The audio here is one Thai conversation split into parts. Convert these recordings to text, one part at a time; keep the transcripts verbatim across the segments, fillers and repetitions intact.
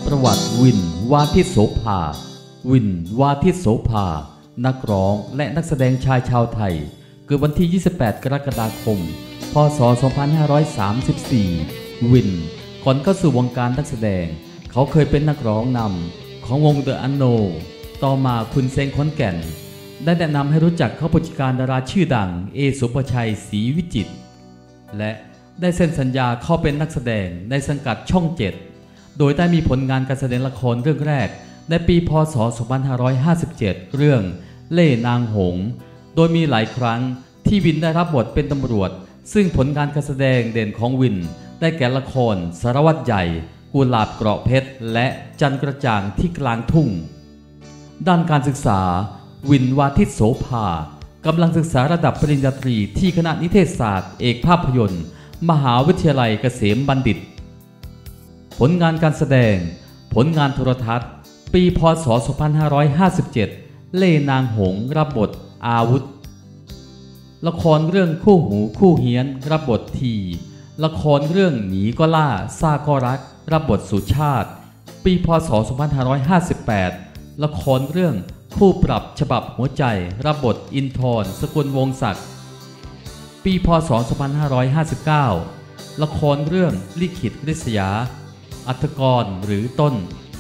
ประวัติวินวาทิตโสภาวินวาทิตโสภานักร้องและนักแสดงชายชาวไทยเกิดวันที่ยี่สิบแปดกรกฎาคมพ.ศ. สองพันห้าร้อยสามสิบสี่วินก่อนเข้าสู่วงการนักแสดงเขาเคยเป็นนักร้องนำของวง The Unknown ต่อมาคุณเซงขอนแก่นได้แนะนำให้รู้จักเขาผู้จัดการดาราชื่อดังเอสุภชัยศรีวิจิตรและได้เซ็นสัญญาเข้าเป็นนักแสดงในสังกัดช่องเจ็ดโดยได้มีผลงานการแสดงละครเรื่องแรกในปีพ.ศ. สองพันห้าร้อยห้าสิบเจ็ดเรื่องเล่ห์นางหงส์โดยมีหลายครั้งที่วินได้รับบทเป็นตำรวจซึ่งผลงานการแสดงเด่นของวินได้แก่ละครสารวัตรใหญ่กุหลาบเกราะเพชรและจันทร์กระจ่างที่กลางทุ่งด้านการศึกษาวินวาทิตโสภากำลังศึกษาระดับปริญญาตรีที่คณะนิเทศศาสตร์เอกภาพยนตร์มหาวิทยาลัยเกษมบัณฑิตผลงานการแสดงผลงานโทรทัศน์ปีพ.ศ. สองพันห้าร้อยห้าสิบเจ็ดเล่ห์นางหงส์รับบทอาวุธละครเรื่องคู่หูคู่เฮียนรับบททีละครเรื่องหนีก็ล่าซาก็รักรับบทสุชาติปีพ.ศ. สองพันห้าร้อยห้าสิบแปดละครเรื่องคู่ปรับฉบับหัวใจรับบทอินทร์สกุลวงศ์ศักดิ์ปีพ.ศ. สองพันห้าร้อยห้าสิบเก้าละครเรื่องลิขิตริษยาอัฐกรหรือต้น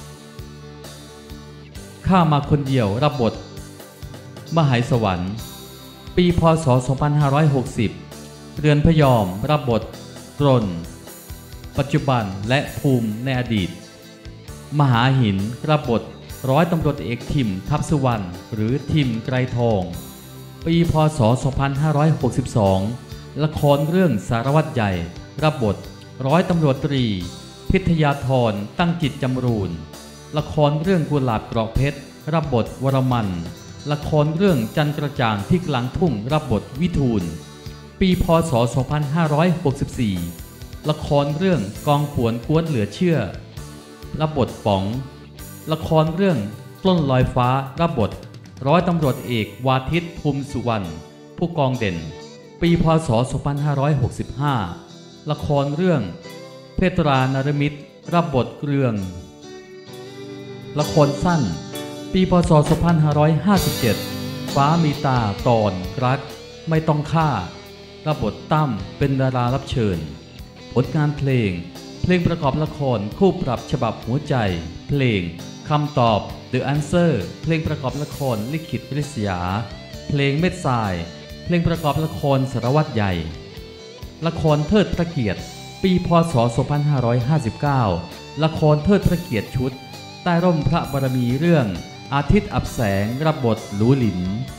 ข้ามาคนเดียวรับบทมหายสวรรค์ปีพ.ศ. สองพันห้าร้อยหกสิบเรือนพยอมรับบทกรนปัจจุบันและภูมิในอดีตมหาหินรับบทร้อยตำรวจเอกทิมทัพสุวรรณหรือทิมไกรทองปีพ.ศ. สองพันห้าร้อยหกสิบสองละครเรื่องสารวัตรใหญ่รับบทร้อยตำรวจตรีพิทยาธรตั้งจิตจำรูนละครเรื่องกุหลาบเกราะเพชรรับบทวรมันละครเรื่องจันทร์กระจ่างที่กลางทุ่งรับบทวิทูลปีพ.ศ. สองพันห้าร้อยหกสิบสี่ละครเรื่องกองขวนกวนเหลือเชื่อรับบทป๋องละครเรื่องปล้นลอยฟ้ารับบทร้อยตำรวจเอกวาทิตภูมิสุวรรณผู้กองเด่นปีพ.ศ. สองพันห้าร้อยหกสิบห้าละครเรื่องเพตรานรมิตรรับบทเกรืองละครสั้นปีพ.ศ. สองพันห้าร้อยห้าสิบเจ็ดฟ้ามีตาตอนรักไม่ต้องฆ่ารับบทตั้มเป็นดารารับเชิญผลงานเพลงเพลงประกอบละครคู่ปรับฉบับหัวใจเพลงคำตอบ The Answer เพลงประกอบละครลิขิตริษยาเพลงเม็ดทรายเพลงประกอบละครสารวัตรใหญ่ละครเทิดพระเกียรติปีพ.ศ. สองพันห้าร้อยห้าสิบเก้าละครเทิดพระเกียรติชุดใต้ร่มพระบารมีเรื่องอาทิตย์อับแสงรับบทหลูหลิน